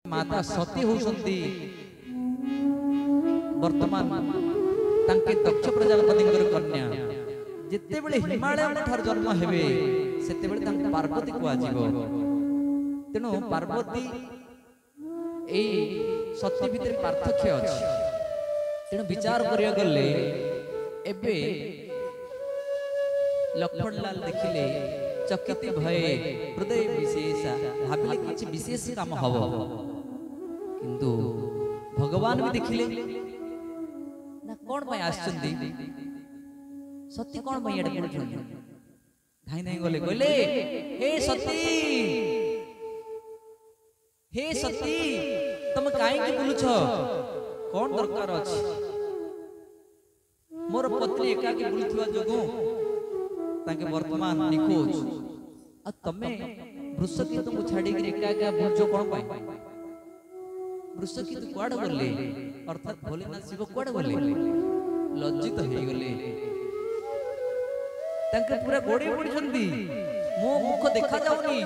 माता सती होउछंती वर्तमान तांके दक्ष प्रजापतिंकर कन्या जिते बेले हिमालय ठार जन्म हेबे सेते बेले तांके पार्वती को आजीव तेणु पार्वती ए सती भितर पार्थक्य अछि तेणु विचार करिया गले एबे लक्ष्मणलाल देखिले चकित भय हृदय विशेष भाविले किछि विशेष काम हबो किंतु भगवान भी देखिले ना कोन पय आछंती सती कोन पय एडे पडछंती धाई धाई गले कहले हे सती तुम काहे की बोलुछ कोन दरकार अछि मोर पत्नी एकाकी बुलुथवा जोगु ताके वर्तमान निखोज आ तमे वृषकी तुमको छाड़ी के एका एका बुलजो कोन पाई वृषकी तू कुआड गले अर्थात भोलेनाथ शिव कुआड गले लज्जित हो गले ताके पूरा गोडे पड़छंती मो मुख देखा जाउनी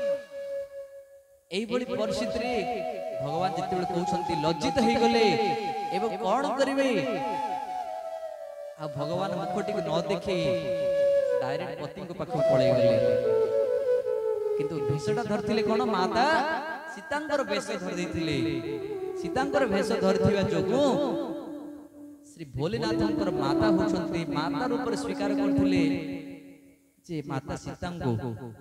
एई बड़ी परिस्थिति रे भगवान जते बेले कहउछंती लज्जित हो गले एबे कोन करिवे आ भगवान मुखटी को न देखि डायरेक्ट पति को पाख पळे गले किंतु भेषटा धरथिले कोन माता सीतांकर भेष धर देथिले सीतांकर भेष धरथिबा जोगु श्री भोलेनाथंकर माता होछंती माता रूप स्वीकार करथिले जे माता सीतांको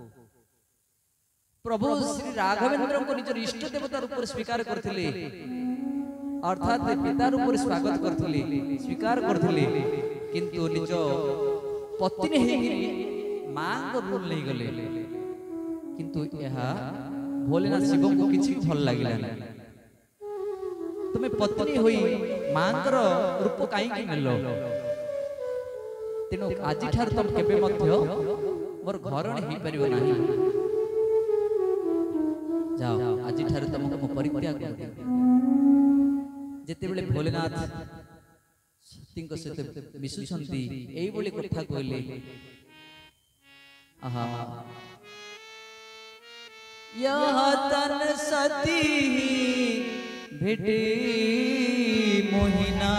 प्रभु श्री राघवेंद्र को निज इष्ट देवता रूप स्वीकार करथिले अर्थात पिता रूप स्वागत करथिले स्वीकार करथिले किंतु निज पत्नी हेगिरी मां को रूप नहीं गले किंतु यहा भोलेनाथ शिव को किछि भल लागिला तुमे पत्नी होई मां कर रूप काई कि नेलो तेनो आजि ठार तुम केबे मध्य मोर घरण हे परिबो नाही जाओ आजि ठार तुमको मो परित्याग कर जेते बेले भोलेनाथ सतींक सहित मिसुछंती एई बोली कथा कहले आहा यह तन सती भेटे मोहिना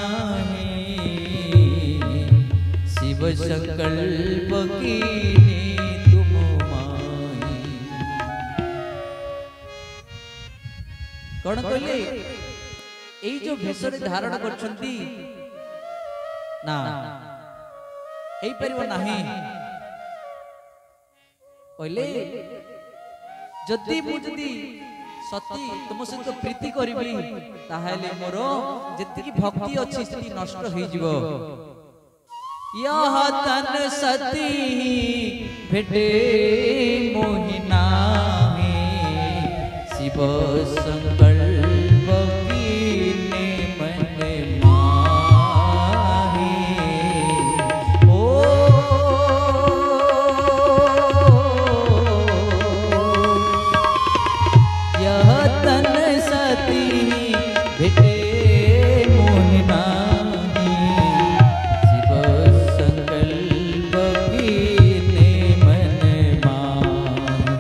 शिव संकल्प की तुम माई कौन कहले एई जो भेषरे धारण करछंती ना एई परिबो नाही कहले जदि मुजदी सती तुम सहित प्रीति करिबी ताहाले मोर जेतिकी भक्ति अछि सेति नष्ट होई जिवो यह तन सती भेटे मोहिना शिव संकल्प कीने मन माही ओ यह तन सती भेटे मोहिना शिव संकल्प कीने मन माही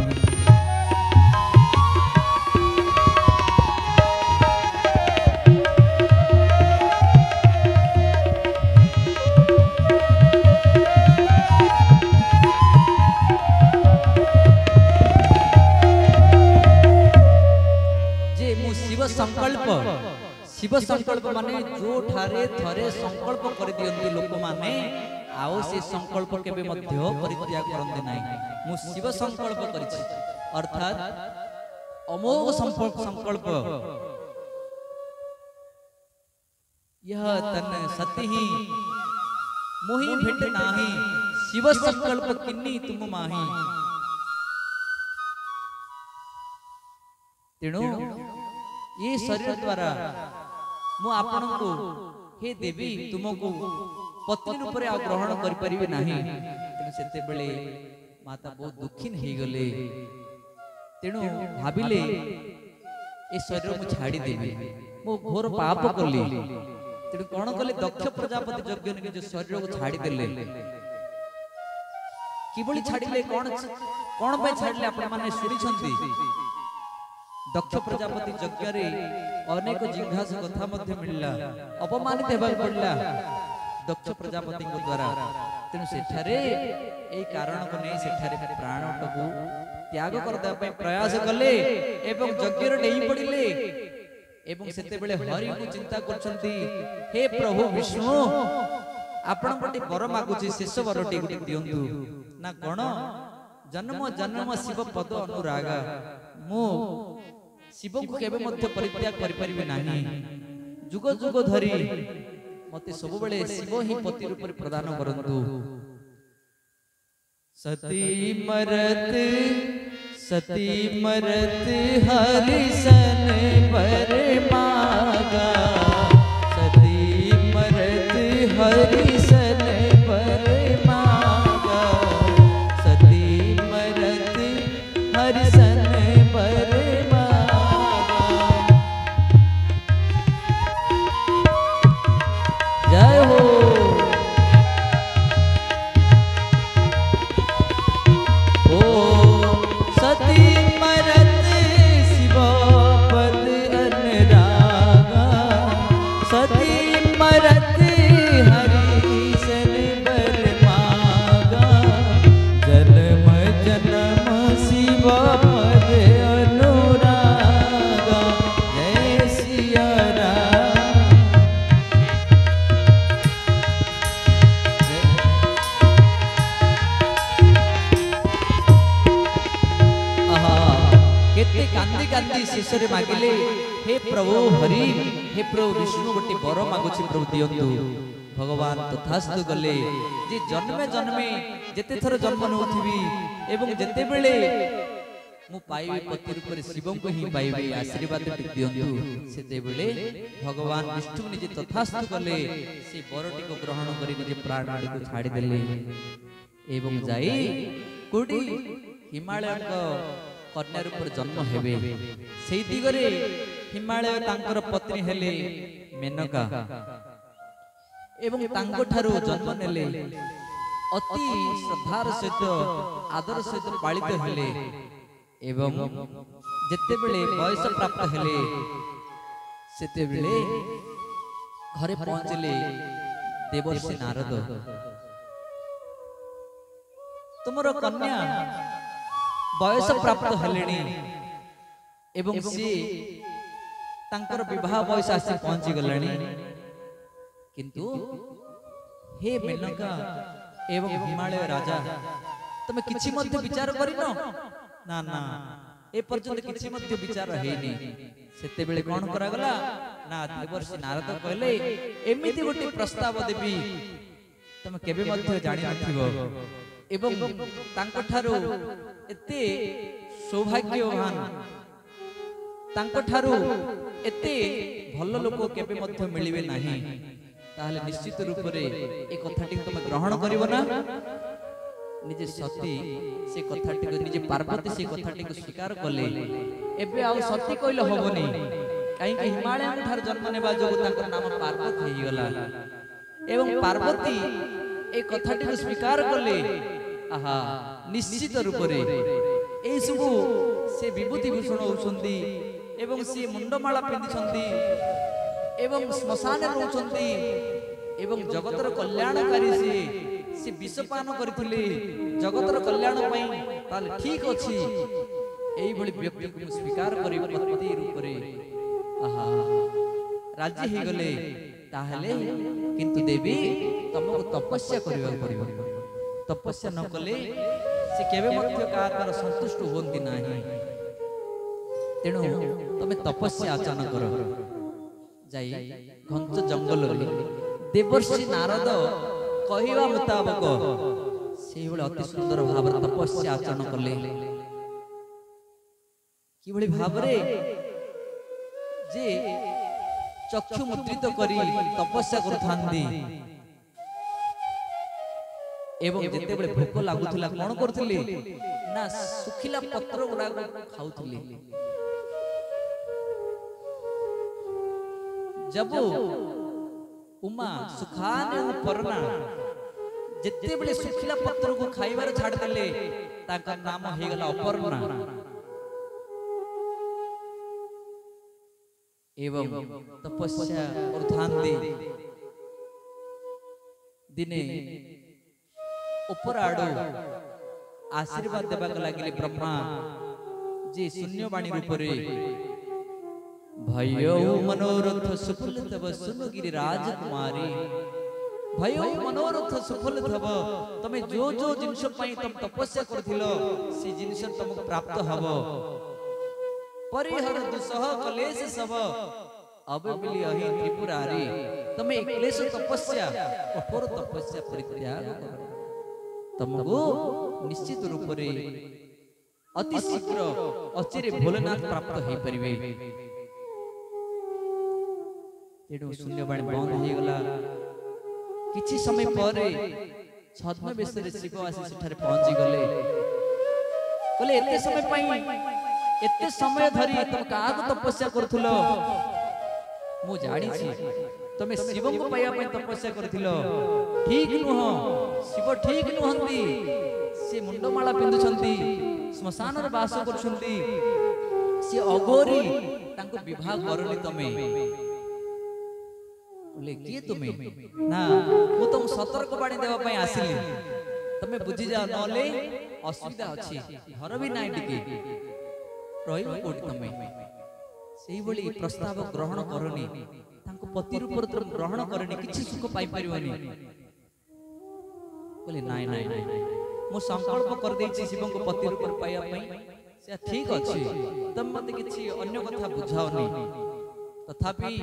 शिव संकल्प माने जो ठारे थरे संकल्प कर दियंती लोक माने आओ से संकल्प केबे मध्य परित्याग करंते नाही मु शिव संकल्प करिछि अर्थात अमोघ संकल्प यह तन सती ही मोहि भेट नाही शिव संकल्प किन्नी तुम माही तेणु ये शरीर द्वारा मु आपन को हे देवी तुमको पत्नी रूप रे ग्रहण कर परिबे नाही तेणु सेते बेले माता बहुत दुखीन हे गले तेणु भाबिले ए शरीर मु छाड़ी देबी मो घोर पाप कली तेणु कोन कले दक्ष प्रजापति यज्ञ ने जो शरीर को छाड़ी देले किबोली छाड़िले कोन कोन पे छाड़िले आपण माने सुनी छंती दक्ष प्रजापति यज्ञ रे अनेक जिज्ञास कथा मध्य मिलला अपमानित हेबा पड़ला दक्ष प्रजापति को द्वारा तेणु सेठारे एई कारण को नै सेठारे प्राणटकु त्याग करदा पय प्रयास कले एवं यज्ञ रे डेई पड़िले एवं सेते बेले हरि को चिंता करछंती हे प्रभु विष्णु आपण पटी वर मागुची शेष वरटी गुटी दियंतु ना कोन जन्म जन्म शिव पद अनुराग मु शिव को केबे मध्य परित्याग करि परिबे नाही जुग जुग धरी मते सब बेले शिव ही पति रूप प्रदान करंतु सती मरत हरिसन पर मागा सती मरत हरिसन पर मागा सती मरत हरिसन पर मागा जय हो शेषरे मागिले हे प्रभु हरि हे प्रभु विष्णु गोटे वर मागुची प्रभु दियंतु भगवान तथास्तु गले जे जन्मे जन्मे जेते थर जन्म नउथिबी एवं जेते बेले मु पाइबे पति रूप रे शिवं को ही पाइबे आशीर्वाद दियंतु सेते बेले भगवान विष्णु निजे तथास्तु गले से वरटी को ग्रहण करी निजे प्राण को छाड़ी देले एवं जाई कोडी हिमालय को कन्या रूप जन्म हेबे सेई दिगरे हिमालय तांकर पत्नी हेले मेनका एवं तांको ठारू जन्म नेले अति श्रद्धार सहित आदर सहित पालित हेले एवं जेते बेले वयस प्राप्त हेले सेते बेले घरे पहुंचले देवर्षि नारद तुमरो कन्या वयस प्राप्त हेलेनी एवं सी तांकर विवाह वयस आसी पहुंची गलानी किंतु हे मेनका एवं हिमालय राजा तमे किछि मध्य विचार करिनो ना ना ए पर्यंत किछि मध्य विचार हेनी सेते बेले कोन करा गला ना देवर्षि नारद कहले एमिति गोटे प्रस्ताव देबी तमे केबे मध्य जानि नथिबो एवं तांको ठारू एते सौभाग्यवान तांको ठारू एते भल लोक केबे मध्य मिलिबे नाही ताहले निश्चित रूप रे ए कथाटी तुम ग्रहण करिवो ना निजे सती से कथाटी को निजे पार्वती से कथाटी को स्वीकार कले एबे आ सती कहले होबनी काई कि हिमालय ठार जन्म नेबा जोग तांकर नाम पार्वती हेई गला एवं पार्वती ए कथाटी को स्वीकार कले आहा निश्चित रूप रे ए सब से विभूति भूषण होउछंती एवं से मुंडमाला पिंधिछंती एवं श्मशान रहउछंती एवं जगतर कल्याणकारी से विषपान करथिले जगतर कल्याण पई ताले ठीक अछि एई भली व्यक्ति को स्वीकार करि पति रूप रे आहा राजी हे गले ताहले किंतु देवी तुमको तपस्या करबा पड़िबो तपस्या न कले से केबे मध्य कार संतुष्ट होंती नाही तेणु तमे तपस्या आचरण कर जाई घंच जंगल रे देवर्षि नारद कहिबा मुताबिक से बळे अति सुंदर भाव तपस्या आचरण कले कि बळे भाव रे जे चक्षु मुद्रित करी तपस्या करथांदी एवं जेते बळे भूख लागुथिला कोन करथिले ना सुखिला पत्र गुडा खाउथिले जब उमा सुखाने परना जेते बळे सुखिला पत्र को खाइबार छाड़ देले ताका नाम हे गला अपर्णा एवं तपस्या और ध्यान दे दिने ऊपर आड़ो आशीर्वाद देवाक लगे ब्रह्मा जे शून्यवाणी रूप भयो मनोरथ सफल तब सुनो गिरी राजकुमारी भयो मनोरथ सफल थब तमे जो जो जिनस पई तम तपस्या करथिलो से जिनस तुमको प्राप्त हबो परिहर दुसह कलेश सब अब मिली अहि त्रिपुरारी तमे क्लेश तपस्या कठोर तपस्या परित्याग करो तुमको निश्चित रूप रे अति शीघ्र अचिरे भोलेनाथ प्राप्त हो परिवे एडो शून्यवाणी बंद हो गला किछि समय परे छद्मवेश रे शिव आसी सेठारे पहुंची गले बोले एते समय पई एते समय धरी तुम काग तपस्या करथुलो मु जानि छी तमे शिव को पाया पई तपस्या करथिलो ठीक नुह शिव ठीक नुहंती से मुंडमाला पिंदुछंती श्मशान रे वास करछंती से अगोरी तांको विवाह करली तमे बोले किए तुम्हें ना मु तुम सतर्क बाणी देवा पई आसिली तमे बुझी जा नले असुविधा अछि घर भी नाइ टिके रहिबो कोठी तमे सेही बोली प्रस्ताव ग्रहण करनी तांको पति रूप तुम ग्रहण करनी किछि सुख पाई परिवनी बोले नाइ नाइ मु संकल्प कर देछि शिव को पति रूप पाया पई से ठीक अछि तम मते किछि अन्य कथा बुझाओनी तथापि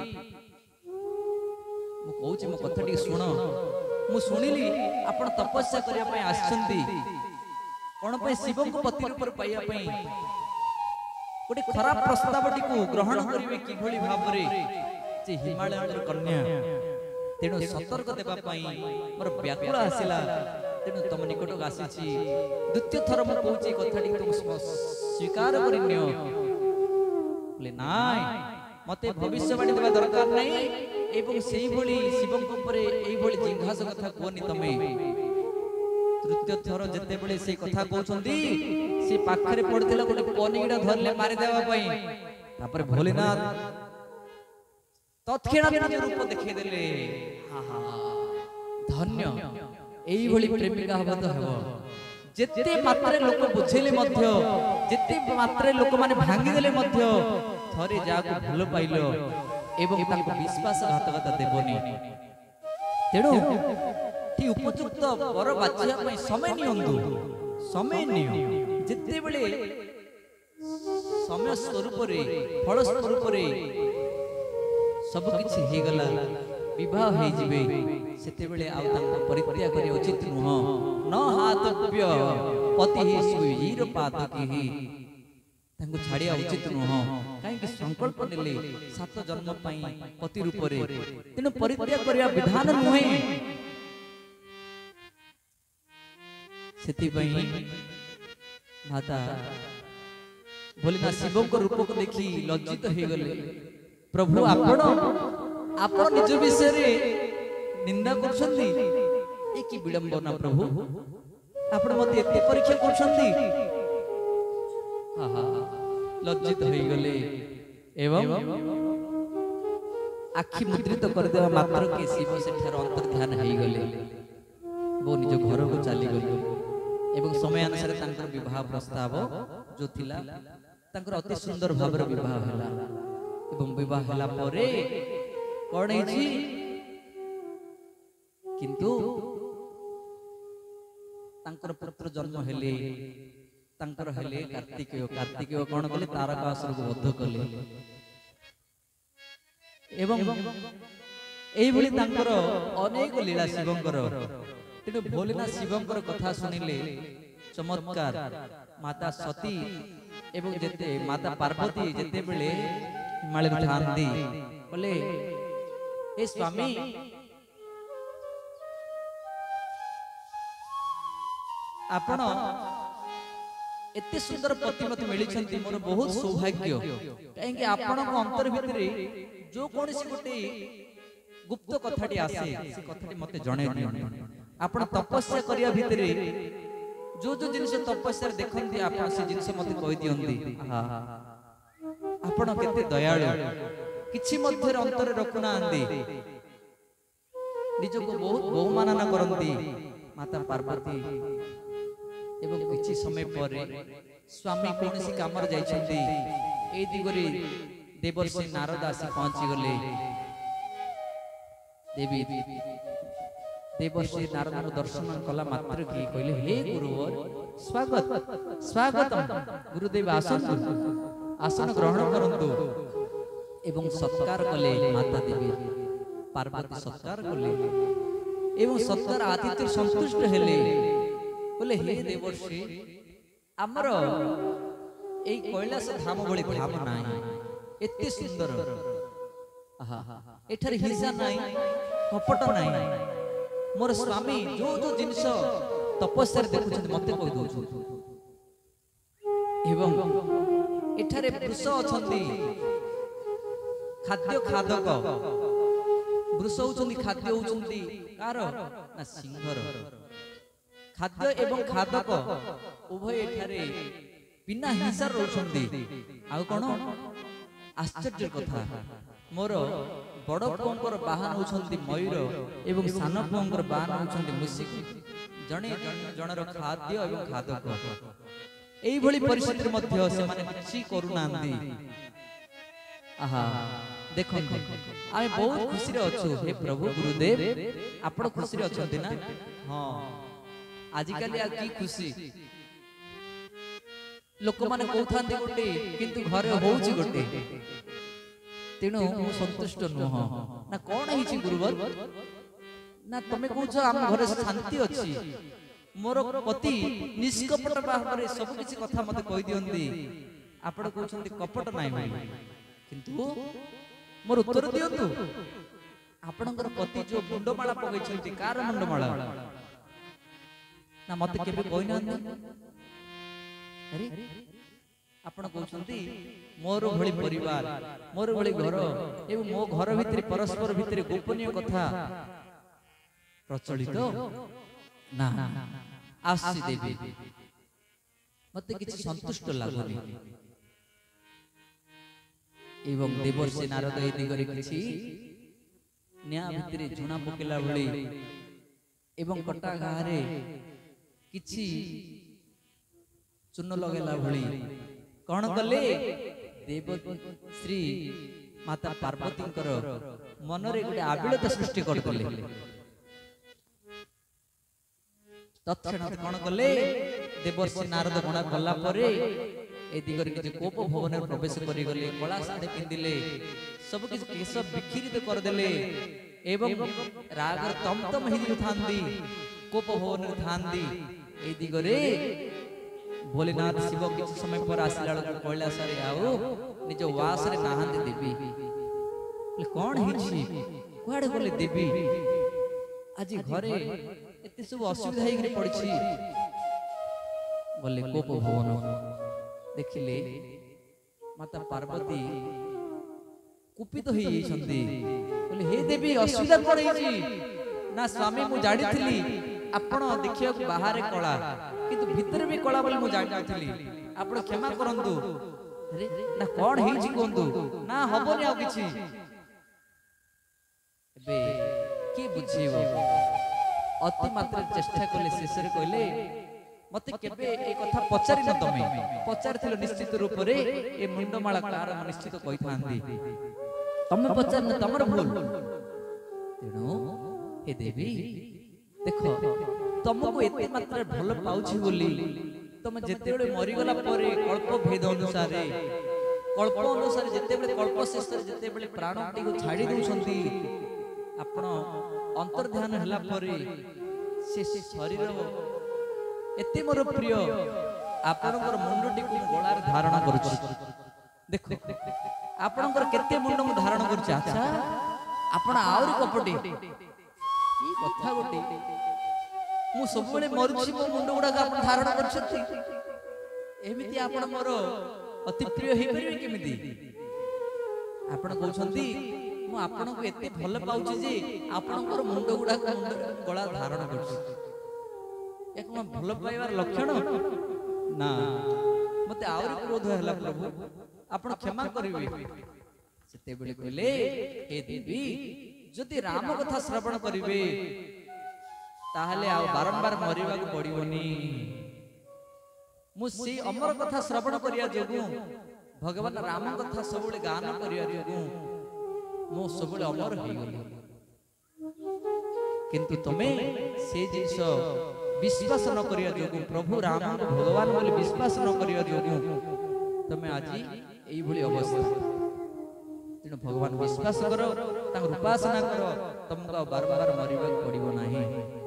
मु कहूची मो कथा टी सुन मु सुनिली आपण तपस्या करिया पई आछंती कोन पई शिव को पति रूप पाइया पई गोटे खराब प्रस्ताव टी को ग्रहण करिवे कि भली भाबरे जे हिमालयर कन्या तेणु सतर्क देबा पई मोर व्याकुल आसिला तेणु तुम निकट आसीची द्वितीय थर मु कहूची कथा टी तुम स्वीकार करिन्यो बोले नाय मते भविष्यवाणी देबा दरकार नै एवं सेही भली शिवं ऊपरे एही भली जिंघास कथा कोनी तमे तृतीय थर जते बेले से कथा कहउछंती से पाखरे पड़थिला गोटे पनीगडा धरले मारि देबा पई तापर भोलेनाथ तत्क्षणात निज रूप देखै देले हा हा धन्य एही भली प्रेमिका हबो तो हबो जते मात्रे लोक बुझेले मध्य जते मात्रे लोक माने भांगी देले मध्य थरे जाको भूल पाइलो एवं ताको विश्वासघातकता देबोनी तेणु ठी उपयुक्त वर बाछिया पई समय नियंतु समय नियो जते बेले समय स्वरूप रे फल स्वरूप रे सब किछि हे गला विवाह हे जिवे सेते बेले आ ताको परित्याग करी उचित नुह न हातव्य पति ही सुईर पातकी ही तांको छाड़िया उचित नुह काहे कि संकल्प नेले 7 जन्म पई पति रूप रे तेनु परित्याग करिया विधान नुहे सेति पई माता भोलेनाथ शिव को रूप को देखि लज्जित हो गले प्रभु आपण आपण निज विषय रे निंदा करछंती ए की विडंबना प्रभु आपण मते एते परीक्षा करछंती आहा लज्जित हो गले एवं आखि मुद्रित कर देवा मात्र के शिव सेठार अंतर ध्यान हो गले वो निज घर को चली गले एवं समय अनुसार तांकर विवाह प्रस्ताव जो थिला तांकर अति सुंदर भाबर विवाह हला एवं विवाह हला परे कोन हेछि किंतु तांकर पुत्र जन्म हेले तांकर हेले कार्तिकेय कार्तिकेय कोन कले तारकासुर को वध कले एवं एई भली तांकर अनेक लीला शिवंकर तेणु भोलेनाथ शिवंकर कथा सुनिले चमत्कार माता सती एवं जेते माता पार्वती जेते बेले हिमालय ठांदी बोले ए स्वामी आपण एते सुंदर पति मत मिलिछंती मोर बहुत सौभाग्य काहे कि आपण को अंतर भितरे जो कोनसी गोटे गुप्त कथाटी आसे से कथाटी मते जणे दियो आपण तपस्या करिया भितरे जो जो जिनिस तपस्या देखंती आपण से जिनिस मते कहि दियंती आपण केते दयाळु किछि मध्य अंतर रखुना निजको बहुत बहुमानना करती माता पार्वती एवं किछि समय पर स्वामी कौन सी काम जाइछंती ए दिगरे देवर्षि नारद आसी पहुंची गले। देवी देवर्षि नारद दर्शन कला मात्र की कहले हे गुरुवर स्वागत स्वागतम गुरुदेव आसन आसन ग्रहण करंतु एवं सत्कार कले। माता देवी पार्वती सत्कार कले एवं सत्कार आतिथ्य संतुष्ट हेले बोले हे देवर्षि आमर ए कैलास धाम भली धाम नाही एते सुंदर आहा एठार हिंसा नाही कपट नाही मोर स्वामी जो जो जिंस तपस्या देखुछन मते कहि दोछु एवं एठारे वृष अछंती खाद्य खादक वृष होउछंती खाद्य होउछंती कार ना सिंहर खाद्य एवं खादक उभय एठारे बिना हिंसा रहउछंती। आ कोन आश्चर्य कथा मोर बड़ पुअंकर बाहन होउछंती मयूर एवं सान पुअंकर बाहन होउछंती मुसिक जणे जनर खाद्य एवं खादक एई भली परिस्थिति मध्य से माने किछि करूनांती। आहा देखो आमे बहुत खुशी रे अछु हे प्रभु गुरुदेव आपण खुशी रे अछंती ना। हां आजि काली आ की खुशी लोक माने कहथांती गोटे किंतु घरे होउची गोटे तेणु मु संतुष्ट नुह ना कोन हिची गुरुवर ना तमे कहछ हम घरे शांति अछि मोर पति निष्कपट भावरे सब किछि कथा मते कहि दियंती आपण कहछंती कपट नाही भाई किंतु मोर उत्तर दियंतु आपणकर पति जो मुंडमाला पगैछंती कार मुंडमाला ना मते केबे कहि ना अरे आपण कहछंती मोर भली परिवार मोर भली घर एवं मो घर भितरे परस्पर भितरे गोपनीय कथा प्रचलित ना आसी देवी मते किछि संतुष्ट लागुनी एवं देवर्षि नारद ए दिगरे किछि न्या भितरे झुणा पकेला भली एवं कटा गारे किछि चून लगेला भली कौन कले देव श्री माता पार्वती मनरे गोटे आबिलता सृष्टि करदले। तत्क्षणात कौन कले देवर्षि नारद गणा कला परे ए दिगरे किछि कोप भवन प्रवेश करि गले कला साड़ी पिंदिले सब किछि केश विखिरित कर देले एवं रागर तमतम हिरि थांदी कोप भवन थांदी ए दिगरे भोलेनाथ शिव किछ समय पर आसिला कैलास रे आउ निज वास रे नाहंती देवी ले कोन हिछि कुआडे बोले देवी आज घरे एते सब असुविधा हे रे पड़छि बोले कोप भवन देखिले माता पार्वती कुपित होई छंती बोले हे देवी असुविधा पड़ै छि ना स्वामी मु जाडी थिली आपण देखियो बाहर कला किंतु भीतर भी कला बोले मु जानि नथिली आपण क्षमा करंतु अरे ना कोन हेइ छि कोंतु ना हबोनी आ किछि एबे के बुझिबो अति मात्र चेष्टा कले शेष रे कहले मते केबे ए कथा पचारि न तमे पचारथिलो निश्चित रूप रे ए मुंडमाला कार निश्चित कहि थांदी तमे पचार न तमर भूल तेणु हे देवी देखो तुमको एते मात्रा भल पाउछि बोली तुम जेते बेले मरि गला परे कल्प भेद अनुसार जेते बेले कल्प शेष जेते बेले प्राणटी को छाडी दउछंती आपण अंतर ध्यान हला परे से शरीर एते मोर प्रिय आपनकर मुंडटी को गोलार धारण करूछि देखो आपनकर केते मुंड मु धारण करूछि अच्छा आपण आउरी कपटी की कथा गोटे मु सब बेले मरुछि मो मुंड गुडा आपण धारण करछथि एमिति आपण मोर अति प्रिय हे परिबे केमिति आपण कहउछंती मु आपण को एते भल पाउछि जे आपनकर मुंड गुडा गला धारण करछि एक म भल पाइबार लक्षण ना मते आउरी क्रोध हला प्रभु आपण क्षमा करिवे ସେତେବେଳେ କହିଲେ हे देवी जदि राम कथा श्रवण करिवे ताहले आ बारंबार मरिबाक पड़िबनी मु से अमर कथा श्रवण करिया जोगु भगवान राम कथा सबले गान करिया जोगु मु सबले अमर हो गली किंतु तमे से जिंस विश्वास न करिया जोगु प्रभु राम भगवान बोले विश्वास न करिया जोगु तमे आज एई भली अवस्था तेणु भगवान विश्वास करो तांकर उपासना करो तुमको बारंबार मरिबाक पड़िबो नाही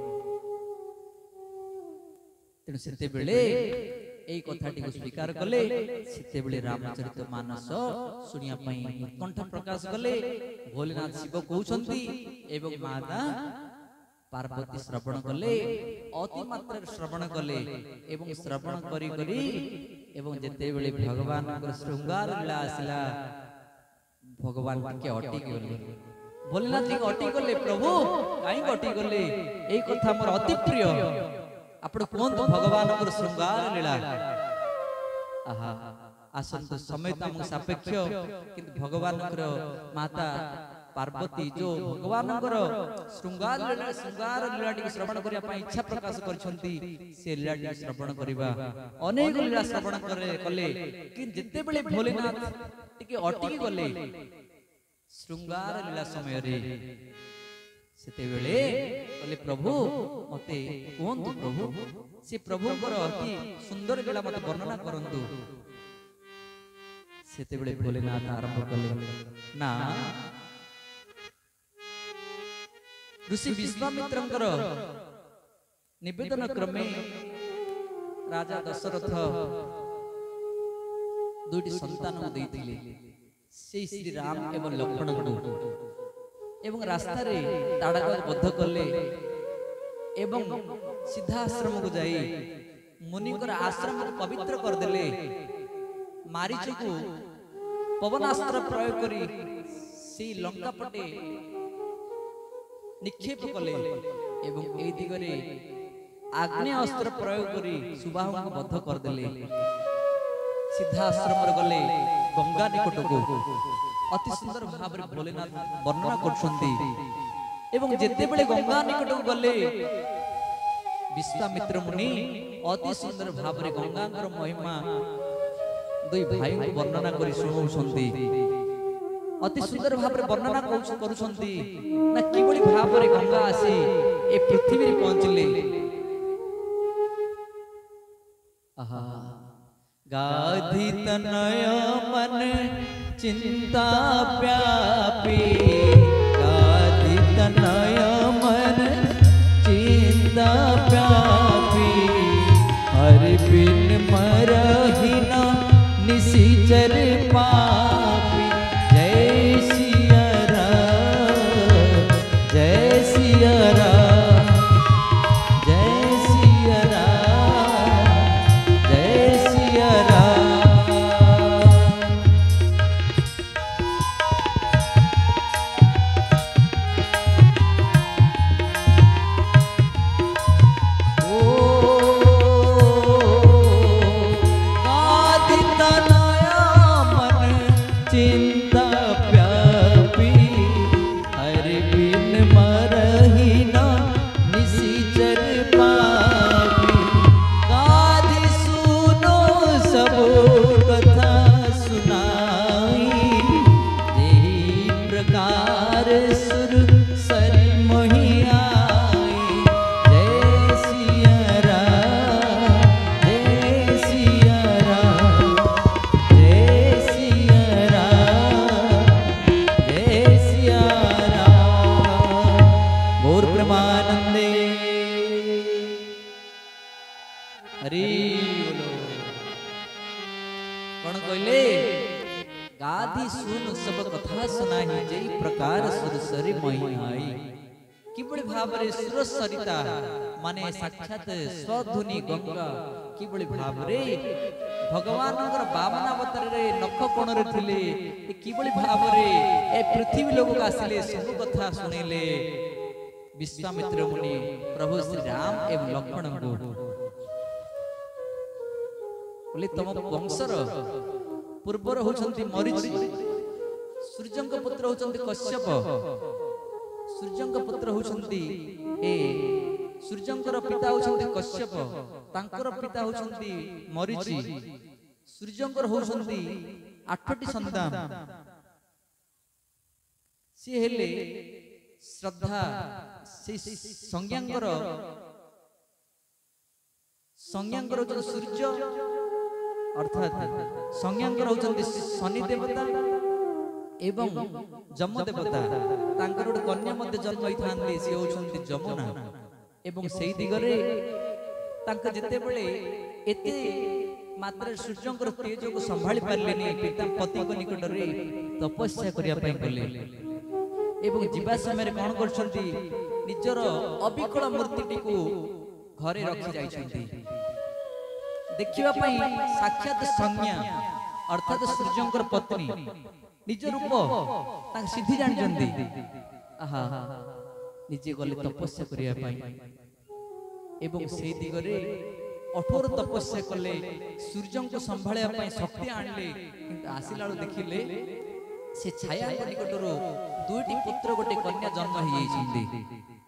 तेणु सेते बेले एई कथाटी को स्वीकार कले सेते बेले रामचरित मानस सुनिया पई उत्कंठ प्रकाश कले भोलेनाथ शिव कहउछंती एवं माता पार्वती श्रवण कले अति मात्रा श्रवण कले एवं श्रवण करी करी एवं जेते बेले भगवान श्रृंगार लीला आसिला भगवान के अटकी गले भोलेनाथ जी अटकी गले प्रभु काई अटकी गले एई कथा मोर अति प्रिय आपण कोन भगवान को श्रृंगार लीला आहा आसंत समय त हम सापेक्ष किंतु भगवान माता पार्वती जो भगवान श्रृंगार लीला श्रवण करने इच्छा प्रकाश करछंती से लीला श्रवण करबा अनेक लीला श्रवण कले कि जते बेले भोलेनाथ टिके अटकी गले श्रृंगार लीला समय रे सेते बेले कहले प्रभु मते कोंतु प्रभु से प्रभु अति सुंदर लीला मते वर्णना करंतु सेते बेले भोलेनाथ आरंभ कले ना ऋषि विश्वामित्रंकर निवेदन क्रमे राजा दशरथ दुईटी संतान को देइथिले से श्री राम एवं लक्ष्मण को एवं रास्ता रे ताड़क बद्ध कले एवं सीधा आश्रम को जाई मुनिकर आश्रम को पवित्र कर देले मारीच को पवनास्त्र प्रयोग करी से लंका पटे निक्षेप कले एवं ए दिगरे आग्नेय अस्त्र प्रयोग करी सुबाहु को बद्ध कर देले सीधा आश्रम रे गले गंगा निकट को अति सुंदर भाव रे भोलेनाथ वर्णना करछंती एवं जेते बेले गंगा निकट को गले विश्वामित्र मुनि अति सुंदर भाव रे गंगांकर महिमा दुई भाई को वर्णना करी सुनाउछंती अति सुंदर भाव रे वर्णना करूछंती ना किबळी भाव रे गंगा आसी ए पृथ्वी रे पहुंचले आहा गाधी तनय मन चिंता व्यापी गाधी तनय मन चिंता व्यापी हर बिन मरहि न निशिचर पापी जय सिया राम जय सिया राम जय सिया राम जय सिया राम चिंता व्यापी हर बिन मरहि न निशिचर पापी गाधी सुनो सब कथा सुनाई जेहि प्रकार सुर सरि मोहि आई जय सिया राम जय सिया राम जय सिया राम जय सिया राम गौर प्रेमानंदे हरि बोलो कौन कहले गाधी सुन सब कथा सुनाही जई प्रकार सुर सरी मही आई किबड़ी भाव रे सुर सरिता माने साक्षात स्वधुनी गंगा किबड़ी भाव रे भगवान बामन अवतार रे नख कोण रे थिले किबड़ी भाव रे ए पृथ्वी लोक आसिले सब कथा सुनिले विश्वामित्र मुनि प्रभु श्री राम एवं लक्ष्मण को बोले तुम वंशर पूर्वर होचंती मरीचि सूर्यंक पुत्र होचंती कश्यप, सूर्यंक पुत्र होचंती ए सूर्यंकर पिता होचंती कश्यप, तांकर पिता होचंती मरीचि। सूर्यंकर होचंती 8टी संतान। सी हेले श्रद्धा से संज्ञांकर जो सूर्य अर्थात संज्ञांकर होचंती शनि देवता एवं जम देवता। तांकर गोटे कन्या मध्य जन्म होइथांती से होचंती जमुना। एवं सेही दिगरे तांक जेते बेले एते मात्र सूर्यंकर तेज को संभाली पारलेनी पिता पति को निकट रे तपस्या करिया पई गले। एवं जीवा समय रे कोन करछंती निजर अविकल मूर्तिटी को घरे रखि जाइछंती देखिबा पई। साक्षात संज्ञा अर्थात सूर्यंकर पत्नी निज रूप तांक सिद्धि जानिछंती। आहा निजे गले तपस्या करिया पई एवं से दिगरे कठोर तपस्या कले सूर्य को संभाळिया पई शक्ति आनले। किंतु आसिला देखिले से छाया निकटरो दुईटी पुत्र गोटे कन्या जन्म होई जाइछंती।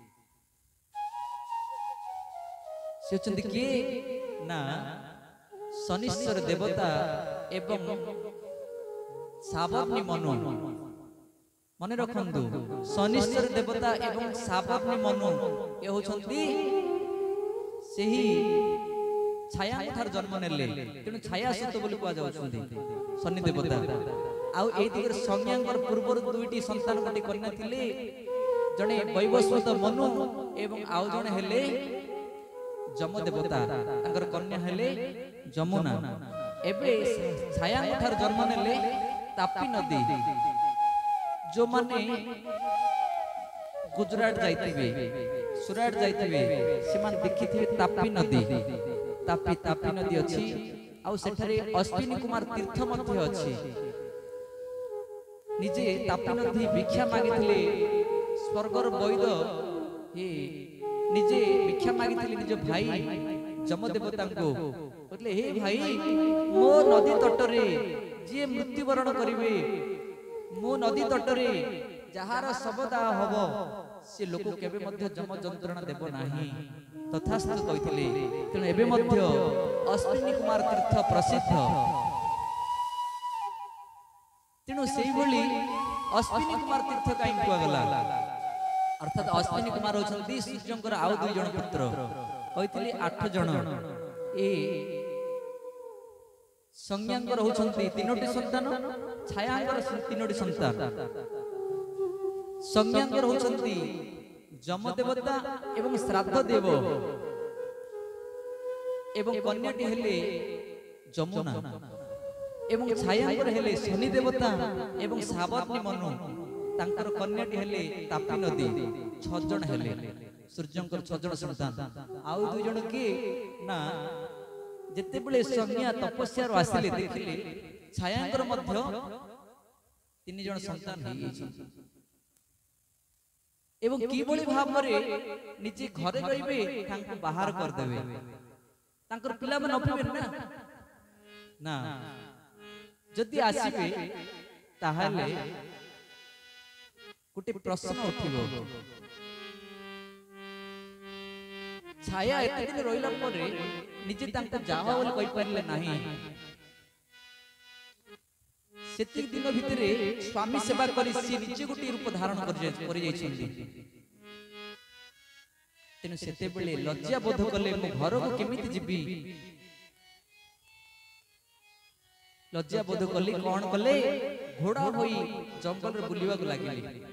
से चंदी के ना शनिश्चर देवता एवं सावग्नि मनु। मने रखंतु शनिश्चर देवता एवं सावग्नि मनु ए होचंती सेही छाया ठार जन्म नेले। तेणु छाया सत बोली कुआ जाउछंती शनि देवता। आउ एई दिगर संज्ञांकर पूर्वर दुईटी संतान गोटे कन्या थिले, जणे वैवस्वत मनु एवं आउ जणे हेले जम देवता। तांकर कन्या हेले जमुना। एबे छाया ठार जन्म नेले तापी नदी। जो माने गुजरात जाइतिबे सुराट जाइतिबे से मान देखिथिबे तापी नदी। तापी नदी अछि। आउ सेठारे अश्विनी कुमार तीर्थ मध्य अछि। निजे तापी नदी भिक्षा मागिथिले स्वर्गर वैद हे निजे भिक्षा मागिथिले निज भाई जमदेवता को कहले हे भाई मो नदी तटरे जे मृत्युवरण करिवे मो नदी तटरे जहार शबदाह हबो से लोक केबे मध्य जम जंत्रणा देबो नाही तथास्तु कहिथिले। तेणु एबे मध्य अश्विनी कुमार तीर्थ प्रसिद्ध। तेणु सेही बोली अश्विनी कुमार तीर्थ काई कुआ गला अर्थात अश्विनी कुमार होचंती सूर्यंकर आउ दुई जण पुत्र कहिथिले 8 जण। ए संज्ञांकर होचंती 3टी संतान, छायांकर 3टी संतान। संज्ञांकर होचंती जम देवता एवं श्राद्ध देव एवं कन्याटी हेले जमुना एवं छायांकर हेले शनि देवता एवं सावग्नि मनु। तांकर कन्याटी हेले तापी नदी। 6 जण हेले सूर्यंकर 6 जण संतान। आउ दुई जण के ना जेते बेले संज्ञा तपस्या रो आसिले देखिले छायांकर मध्य 3 जण संतान हेई छै। एवं किबोली भाव रे निजे घरे रहिबे तांको बाहर कर देबे। तांकर पिला मन नपिबे ना जदि आसीबे ताहाले गोटे प्रश्न उठिबो। छाया एते दिन रहिला परे निजे तांको जावा बोली कहि पारले नाही। सेति दिन भितरे स्वामी सेवा करी सी निजे गोटे रूप धारण कर जाइछन्ती। तेनु सेते बेले लज्जा बोध कले मो घर को केमिति जिबी। लज्जा बोध कले कोन कले घोड़ा होई जंगल रे बुलिवा को लागिले।